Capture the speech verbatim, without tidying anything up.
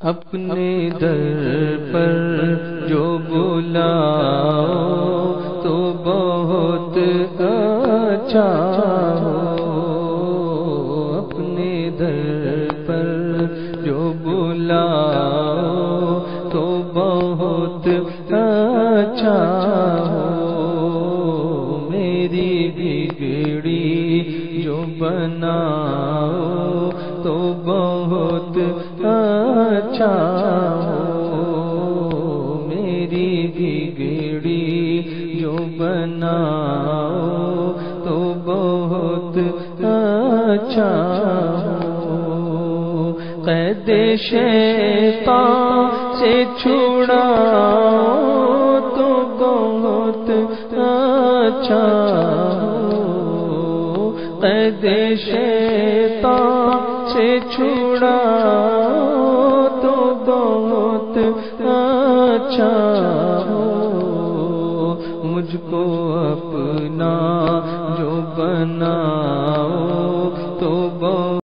اپنے در پر جو بلاؤ تو بہت اچھا ہو، اپنے در پر جو بلاؤ تو بہت اچھا ہو، میری بگڑی جو بناؤ تو بہت اچھا ہو، میری بگڑی جو بناؤ تو بہت اچھا ہو، قید شیطان سے چھڑاؤ تو بہت اچھا ہو، قید شیطان سے چھڑاؤ تو بہت اچھا ہو، مجھ کو اپنا جو بنا